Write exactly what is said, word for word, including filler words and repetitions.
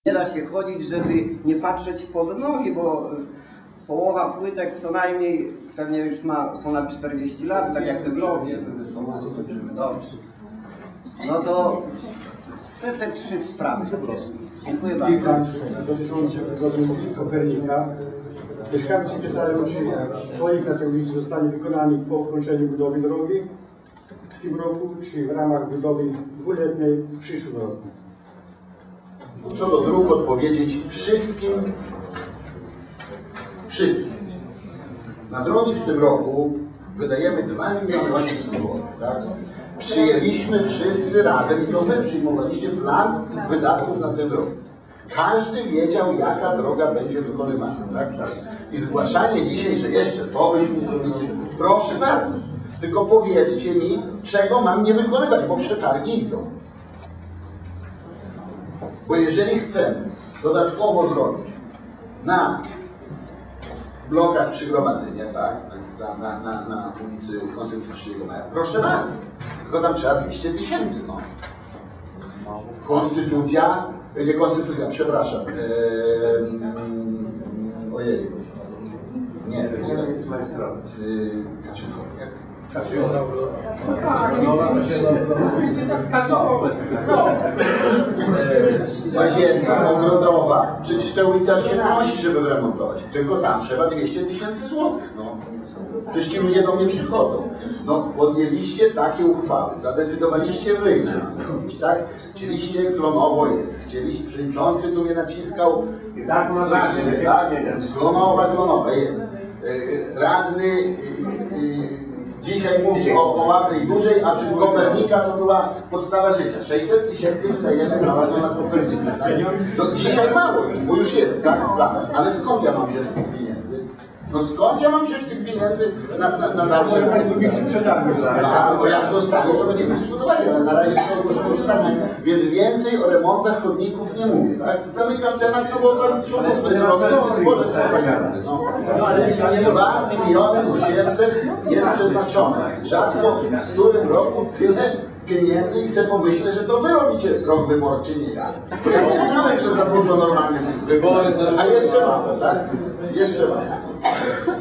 Nie da się chodzić, żeby nie patrzeć pod nogi, bo połowa płytek co najmniej pewnie już ma ponad czterdzieści lat, tak jak te blogi. Dobrze. No to te, te trzy sprawy po prostu. Dziękuję bardzo. Dotyczące wygody Kopernika. Mieszkańcy pytają, czy projekt na tej ulicy zostanie wykonany po ukończeniu budowy drogi w tym roku, czy w ramach budowy dwuletniej w przyszłym roku. Co do dróg odpowiedzieć wszystkim, wszystkim. Na drogi w tym roku wydajemy dwa miliony osiemset złotych, tak? Przyjęliśmy wszyscy razem, i to wy przyjmowaliście plan wydatków na tę drogę. Każdy wiedział, jaka droga będzie wykonywana, tak? I zgłaszanie dzisiaj, że jeszcze to byśmy zrobili, proszę bardzo, tylko powiedzcie mi, czego mam nie wykonywać, bo przetargi idą. Bo jeżeli chcemy dodatkowo zrobić na blokach przygromadzenia, tak, na, na, na, na ulicy Konstytucyjnego Maja, proszę bardzo, tylko tam trzeba dwieście tysięcy, no. Konstytucja, nie konstytucja, przepraszam, ee, ojej, nie, nie, Łazienka, ogrodowa, przecież ta ulica się nosi, żeby wyremontować, tylko tam trzeba dwieście tysięcy złotych, no. Przecież ci ludzie do mnie przychodzą. No, podjęliście takie uchwały, zadecydowaliście wy, robić, tak? Chcieliście, klonowo jest, chcieliście, przewodniczący tu mnie naciskał, tak, radny, tak? Klonowa, klonowa jest. Radny dzisiaj mówi o, o ładnej dużej, a przy Kopernika to była podstawa życia. sześćset tysięcy wydajemy na ładną na Kopernika. Tak? To dzisiaj mało już, bo już jest, tak? W planach. Ale skąd ja mam wziąć tych pieniędzy? No skąd ja mam wziąć tych pieniędzy na, na, na dalsze... No, bo jak zostanie, to będziemy dyskutowali, ale na razie to ogłoszono przetargi. Więc więcej o remontach chodników nie mówię, tak? Zamykam temat, no bo pan członków bezrobowych stworzy te pieniądze. No. dwa miliony osiemset jest przeznaczone. Rzadko w którym roku tyle pieniędzy i sobie pomyślę, że to wy robicie rok wyborczy, nie ja. Ja przyznałem, że za dużo normalnych wyborów, a jeszcze mało, tak? Jeszcze mało.